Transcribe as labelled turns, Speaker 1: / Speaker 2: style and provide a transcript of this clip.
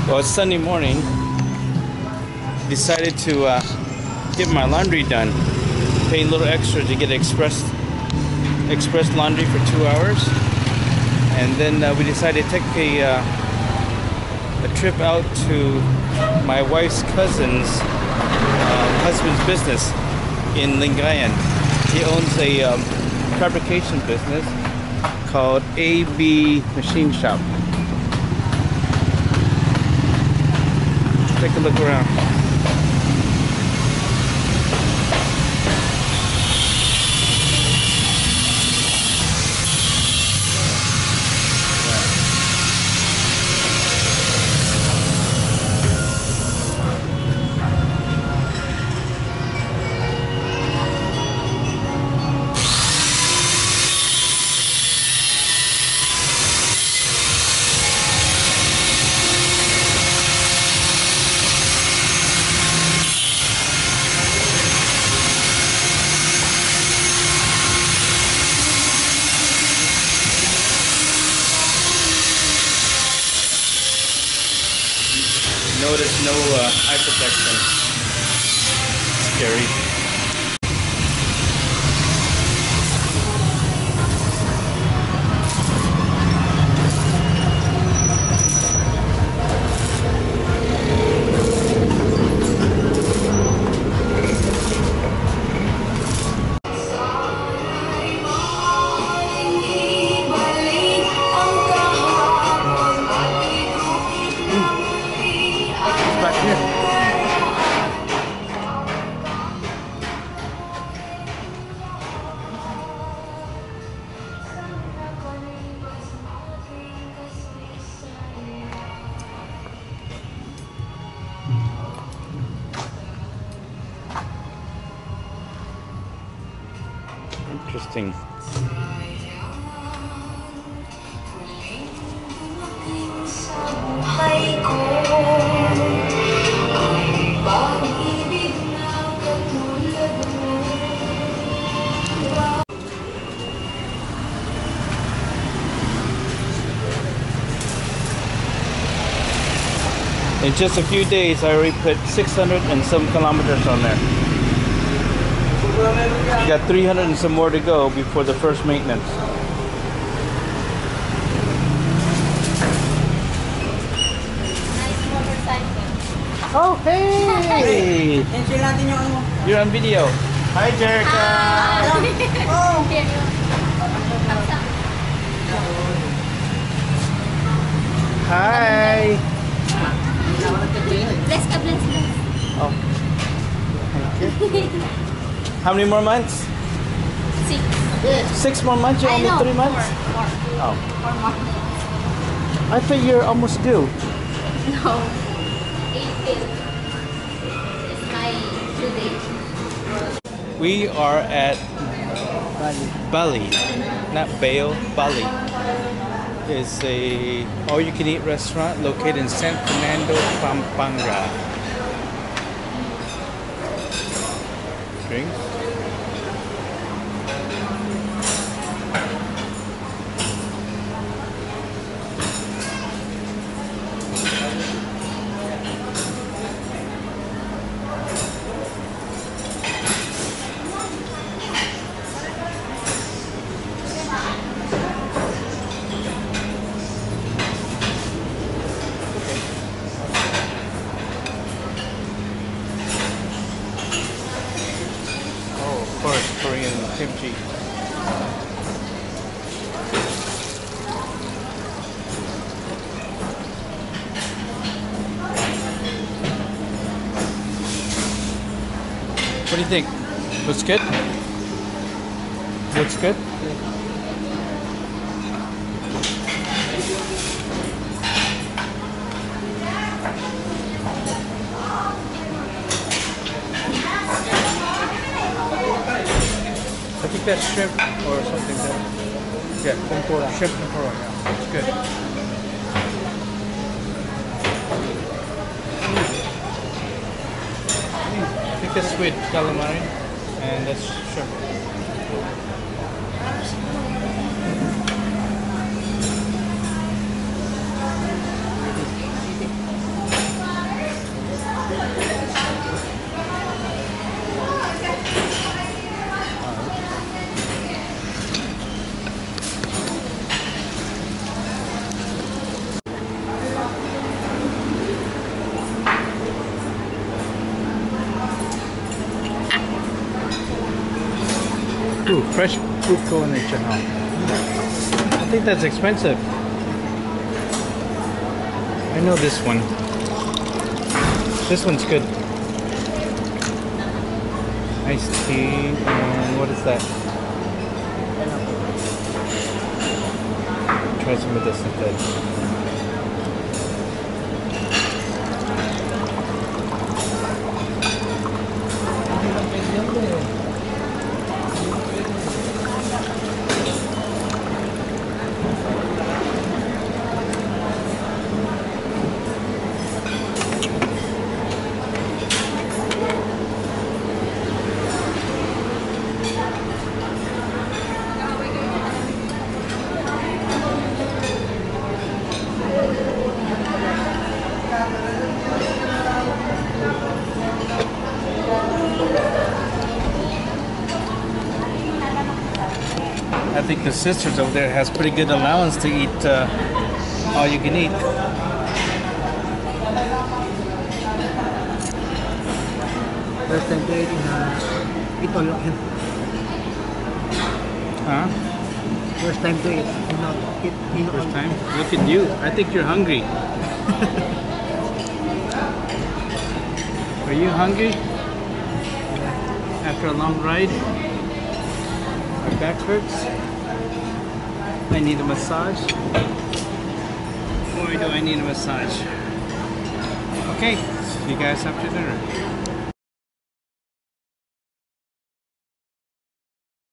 Speaker 1: Well, it's Sunday morning. Decided to get my laundry done. Pay a little extra to get express laundry for 2 hours, and then we decided to take a trip out to my wife's cousin's husband's business in Lingayen. He owns a fabrication business called AB Machine Shop. Take a look around. Notice no eye protection. Scary. Interesting. In just a few days, I already put 600 and some kilometers on there. You got 300 and some more to go before the first maintenance. Oh, hey! You're on video. Hi, Jerica. Hi.
Speaker 2: Bless.
Speaker 1: Oh. Okay. How many more months?
Speaker 2: 6.
Speaker 1: 6 more months? You're only 3 months?
Speaker 2: 4.
Speaker 1: Oh.
Speaker 2: 4 more.
Speaker 1: I thought you're almost due.
Speaker 2: No. 18 is my due date.
Speaker 1: We are at Bali. Not Bale, Bali. It's a all-you-can-eat restaurant located in San Fernando, Pampanga. Drinks. Korean kimchi. What do you think? Looks good? Looks good? I think that's shrimp or something. Yeah, tempura. Shrimp tempura. Yeah, it's good. I think that's squid calamari, and that's shrimp. fresh fruit ko na siya. I think that's expensive. I know this one. This one's good. Iced tea and what is that? Try some of this instead. I think the sisters over there has pretty good allowance to eat all you can eat.
Speaker 3: First time to eat ito lang yan.
Speaker 1: Huh?
Speaker 3: First time to eat.
Speaker 1: First time? Look at you. I think you're hungry. Are you hungry? After a long ride? My back hurts. I need a massage. Boy, do I need a massage. Okay, see you guys after dinner.